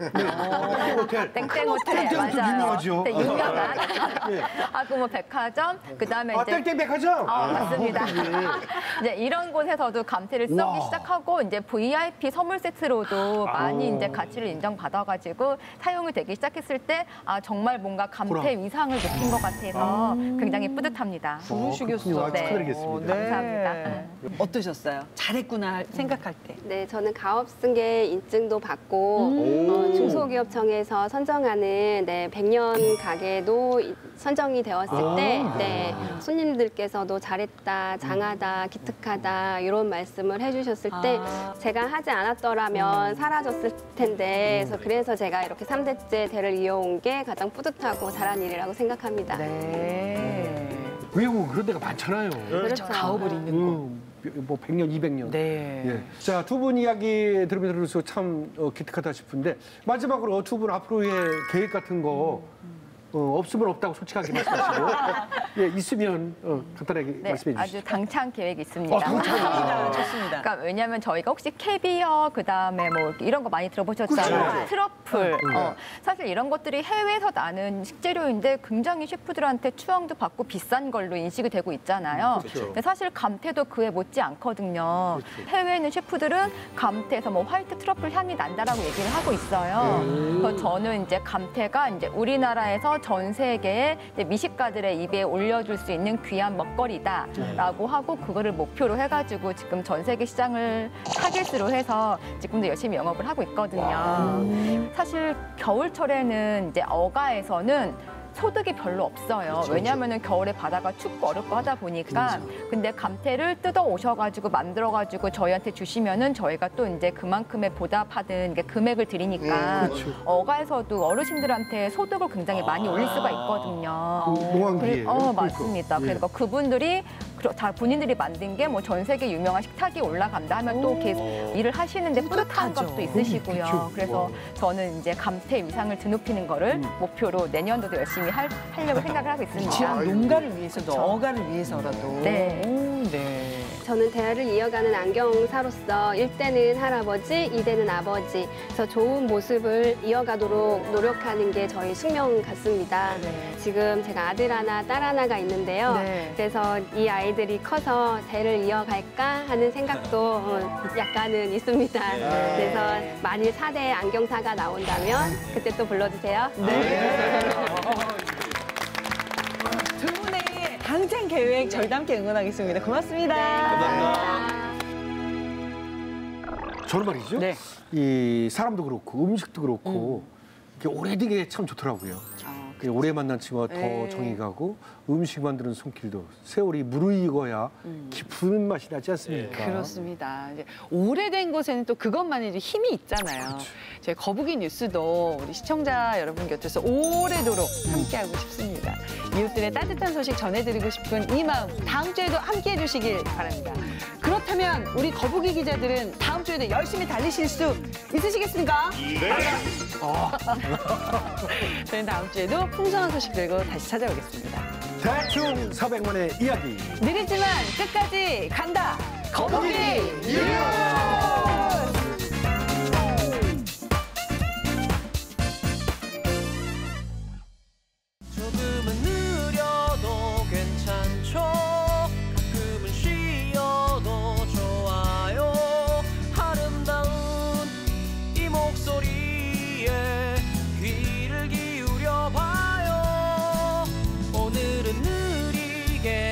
호텔. 땡땡 호텔. 땡땡 호텔 맞아요. 유명하죠. 네, 유명한. 하고 뭐 백화점, 그다음에 이제 땡땡 백화점? 맞습니다. 이제 이런 곳에서도 감태를 쓰기 시작하고 이제 VIP 선물 세트로도 많이 이제 가치를 인정받아가지고 사용이 되기 시작했을 때 아 정말 뭔가 감태 위상을 높인 것 같아서 굉장히 뿌듯합니다. 부르시겠어요. 네. 축하드리겠습니다. 감사합니다. 어떠셨어요? 잘했구나 생각할 때. 네, 저는 가업승계 인증도 받고 중소기업청에서 선정하는 100년 가게도 선정이 되었을 때 손님들께서도 잘했다, 장하다, 기특하다 이런 말씀을 해주셨을 때 제가 하지 않았더라면 사라졌을 텐데 그래서 제가 이렇게 3대째 대를 이어온 게 가장 뿌듯하고 잘한 일이라고 생각합니다. 외국 그런 데가 많잖아요. 그렇죠. 가업을 잇는 곳. 뭐 100년, 200년. 네. 예. 자, 두 분 이야기 들으면서 참 기특하다 싶은데 마지막으로 두 분 앞으로의 계획 같은 거 없으면 없다고 솔직하게 말씀하시고 예, 있으면 간단하게 네, 말씀해 주시죠. 아주 당찬 계획이 있습니다. 좋습니다. 좋습니다. 그러니까 왜냐하면 저희가 혹시 캐비어 그다음에 뭐 이런 거 많이 들어보셨잖아요. 그렇죠. 트러플. 사실 이런 것들이 해외에서 나는 식재료인데 굉장히 셰프들한테 추앙도 받고 비싼 걸로 인식이 되고 있잖아요. 그렇죠. 근데 사실 감태도 그에 못지 않거든요. 해외에 있는 셰프들은 감태에서 뭐 화이트 트러플 향이 난다라고 얘기를 하고 있어요. 그래서 저는 이제 감태가 이제 우리나라에서 전 세계의 미식가들의 입에 올려줄 수 있는 귀한 먹거리다라고 하고 그거를 목표로 해가지고 지금 전 세계 시장을 타겟으로 해서 지금도 열심히 영업을 하고 있거든요. 사실 겨울철에는 이제 어가에서는 소득이 별로 없어요. 왜냐하면 겨울에 바다가 춥고 어렵고 하다 보니까 근데 감태를 뜯어 오셔가지고 만들어가지고 저희한테 주시면은 저희가 또 이제 그만큼의 보답하는 금액을 드리니까 어가에서도 어르신들한테 소득을 굉장히 많이 올릴 수가 있거든요. 농한기예요. 맞습니다. 그래서 그분들이 다 본인들이 만든 게 뭐 전 세계 유명한 식탁이 올라간다 하면 또 계속 일을 하시는데 뿌듯한 것도 있으시고요. 그래서 저는 이제 감태 위상을 드높이는 거를 목표로 내년도도 열심히 하려고 생각을 하고 있습니다. 지역 농가를 위해서도 어가를 위해서라도. 네. 네. 저는 대화를 이어가는 안경사로서 1대는 할아버지, 2대는 아버지. 그래서 좋은 모습을 이어가도록 노력하는 게 저희 숙명 같습니다. 지금 제가 아들 하나, 딸 하나가 있는데요. 그래서 이 아이들이 커서 대를 이어갈까 하는 생각도 약간은 있습니다. 그래서 만일 4대 안경사가 나온다면 그때 또 불러주세요. 두 분의 당찬 계획 저희도 함께 응원하겠습니다. 고맙습니다. 감사합니다. 저는 말이죠. 이 사람도 그렇고 음식도 그렇고 이게 오래되게 참 좋더라고요. 오래 만난 친구가 더 정이 가고 음식 만드는 손길도 세월이 무르익어야 깊은 맛이 나지 않습니까? 그렇습니다. 이제 오래된 곳에는 또 그것만의 힘이 있잖아요. 저희 거북이 뉴스도 우리 시청자 여러분 곁에서 오래도록 함께하고 싶습니다. 이웃들의 따뜻한 소식 전해드리고 싶은 이 마음 다음 주에도 함께해 주시길 바랍니다. 그렇다면 우리 거북이 기자들은 다음 주에도 열심히 달리실 수 있으시겠습니까? 네. 저희는 다음 주에도 풍성한 소식 들고 다시 찾아오겠습니다. 대충 400만의 이야기. 느리지만 끝까지 간다. 거북이 뉴스! 조금은 느려도 괜찮죠. 가끔은 쉬어도 좋아요. 아름다운 이 목소리에 귀를 기울여 봐요. 오늘은 느리게